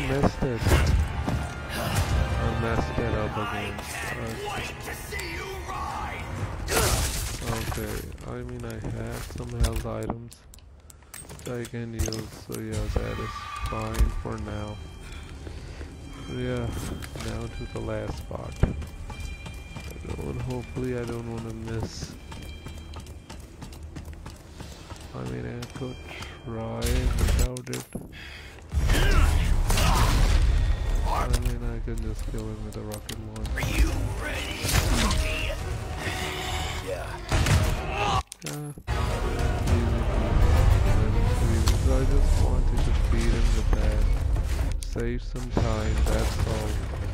missed it. I messed it up again. Okay, I mean I have some health items that I can use, so yeah, that is fine for now. So yeah, now to the last spot. Hopefully I don't want to miss. I mean I could try without it. I mean I can just kill him with a rocket launcher. Are you ready? Yeah. I just wanted to beat him with that. Save some time, that's all.